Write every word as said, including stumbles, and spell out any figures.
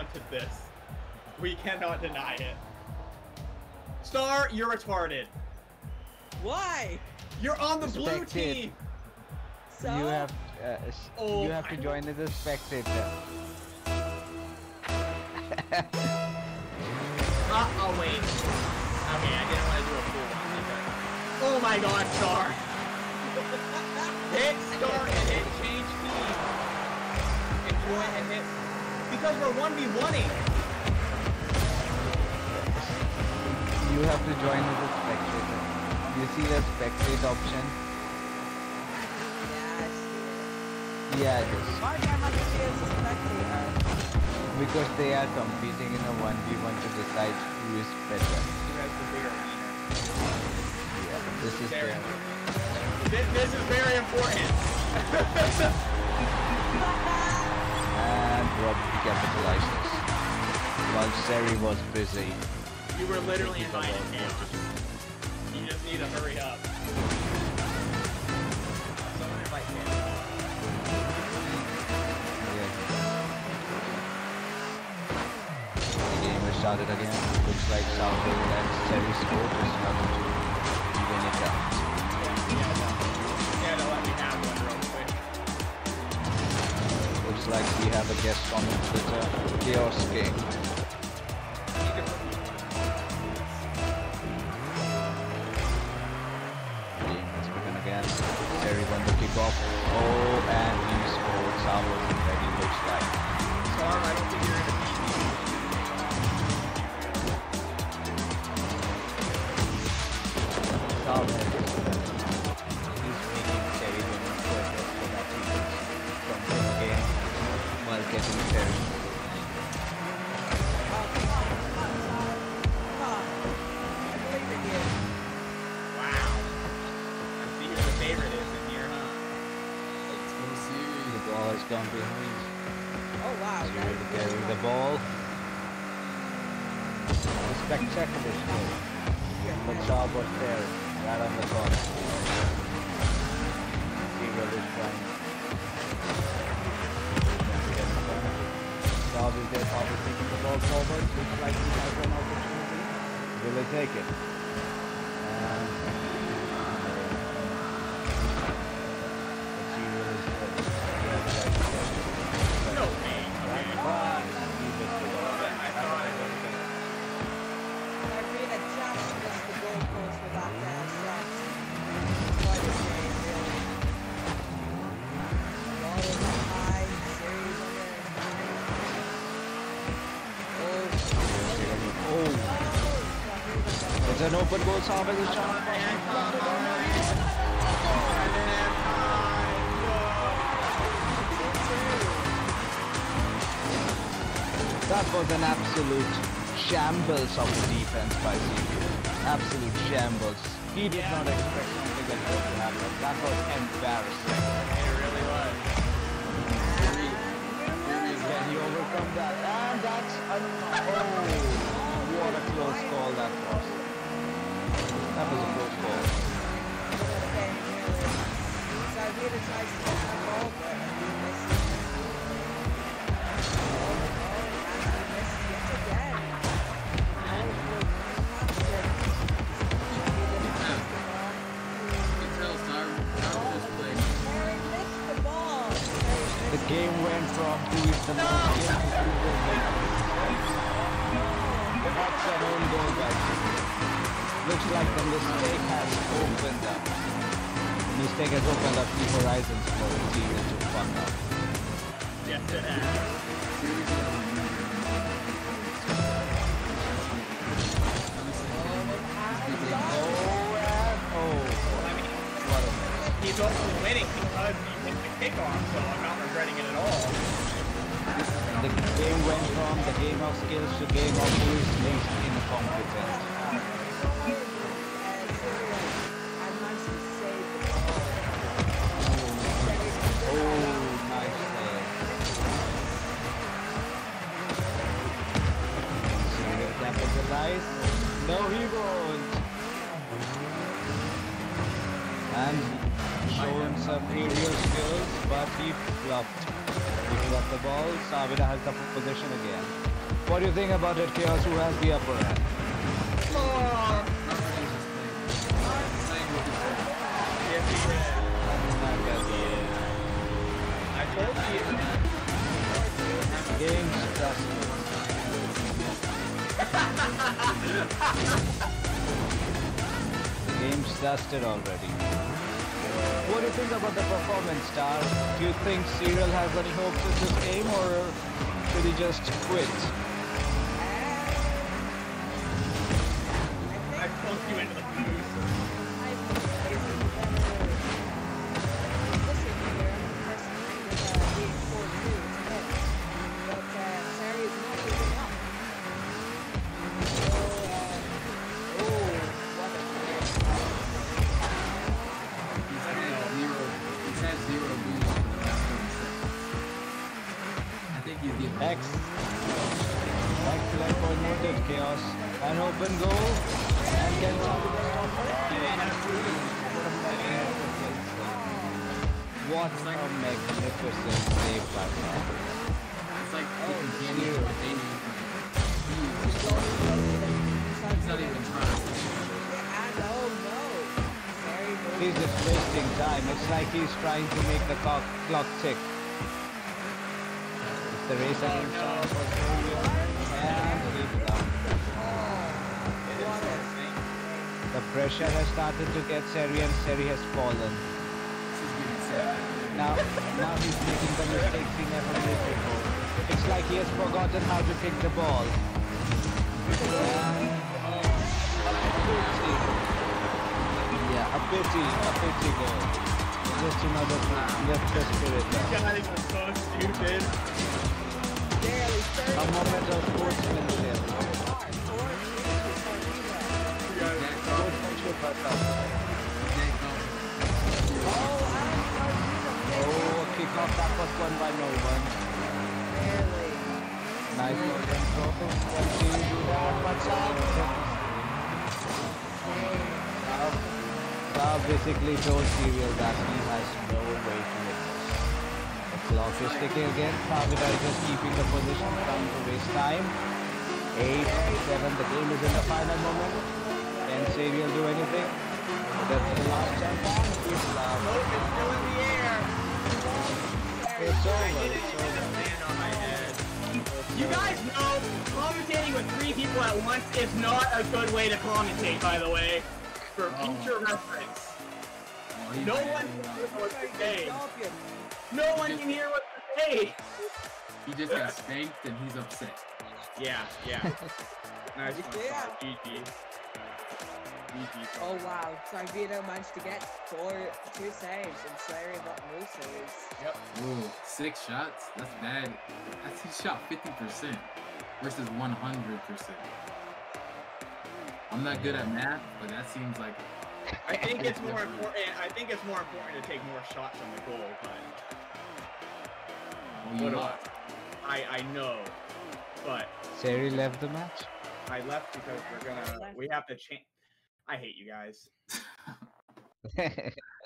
wanted this. We cannot deny it. Star, you're retarded. Why? You're on the blue Spectate. team. So? You have uh, Oh, you have to I join as a spectator. Uh, oh wait. Okay, I didn't want to do a full one. Okay. Oh my god, Star. Hit Star and hit change team. And join and hit. Because we're one v one-ing. You have to join as a spectator. You see the spectate option? Yeah, I see it. Yeah, it is. Why do I have to see as a spectator? Because they are competing in a one v one to decide who is better. Who has the bigger wiener? Yeah, this is Very fair. important. This, this is very important. And Rob capitalized this. While Seri was busy. You were literally invited him. You just need to hurry up. Someone invite him. Yeah. The game has started again. Looks like Southville and Seri scored just enough to win it out. Yeah, no. Yeah, no, let me have one real quick. Looks like we have a guest on Twitter, Chaos King. Game has begun again. Seri won the kickoff. Oh, and he scored. Southville already looks like. Storm, I don't think you're gonna beat me. Southville is he's making Seri win on purpose so that he wins from this game while getting Seri. Oh, come on, come on, Sal. Come on. I believe in you. Wow. I see who the favorite is in here, huh? The ball has gone behind. Oh, wow. Seri that to is carry really the fun. ball. A spectacular score. The job was there, right on the corner. Zero is trying. Job is there, Bob is taking the ball forward. Looks like he has an opportunity. Will he take it? And the zero is there. He has the right to catch it. No way. Okay. But he missed the ball. I thought I was gonna. I made a just miss the goalpost with that last shot. Quite a shame, really. Ball is up high, Siri's on there. Oh, Oh, oh, it's an open goal. Sabe is trying to pass it. That was an absolute shambles of the defense by Zero. Absolute shambles. He did Yeah. not expect something like that to happen. That was embarrassing. It really was. Can he overcome that? And that's an oh, what a close call that was. That was a close call. okay, really. So I really tried to get that ball, but he missed it. Oh, and he missed yet again. Oh, look, fantastic. He didn't miss the ball. You can tell Star Star just played. Harry missed the ball. Harry missed The game went from who is the most game to who will win. That's an own goal, guys. Looks like the mistake has opened up. The mistake has opened up new horizons for the team to fun up. Yes, it has. Oh, and oh. I mean, What a mess. he's also winning because he hit the kickoff, so I'm not regretting it at all. The game went from the game of skills to game of who is least incompetent. Oh, nice save. So he'll capitalize. No, he won't. And showing some aerial skills, but he flopped. He flopped the ball. Savida has the position again. What do you think about it, Chaos? Who has the upper hand? Oh, yes, he did. I guess he is. I told you. Game's dusted. The game's dusted already. What do you think about the performance, Star? Do you think Serial has any hopes in this game, or should he just quit? I plunked you into the booth. He's had zero. He's had zero boost for the last thirty seconds. I think he's getting X. Excellent for noted, Chaos. An open goal. And then what a magnificent save by Tom. It's like taking candy from a baby. He's not even trying. He's just wasting time. It's like he's trying to make the clock, clock tick. It's the race against time for Serial. And he's down. The pressure has started to get Seri, and Seri has fallen. This is getting sad. Now, now he's making the mistakes he never made before. It's like he has forgotten how to kick the ball. And a pity. Yeah, a pity, a pity goal. Just another left the spirit You there. guys are so stupid. A moment of sportsmanship. Sportsmanship by Tom. Oh, kick off, that was won by no one. Nice one, control. Continue to do that, but now, now basically told Serial that he has no way to win this. The clock is ticking again. Pravida is just keeping the position, trying to waste time. eight, seven, the game is in the final moment. Can Serial do anything? That's the last chance. It's love. Nope, it's still in the air. It's I over. didn't It's even over. stand on my head. You guys know, commentating with three people at once is not a good way to commentate, by the way. For future reference. Oh, he's No mad. one can hear what to say. No one can hear what to say. He just got spanked and he's upset. Yeah, yeah. Nice one, Yeah. G G. G G. Oh wow, Sarvino managed to get four, two saves, and Slayer got no saves. Yep. Whoa, six shots? That's bad. That's, he shot fifty percent versus one hundred percent. I'm not good at math, but that seems like... I think it's more important. I think it's more important to take more shots on the goal, but Oh, you what do lost. I? I know, but Seri left the match. I left because we're gonna. We have to change. I hate you guys.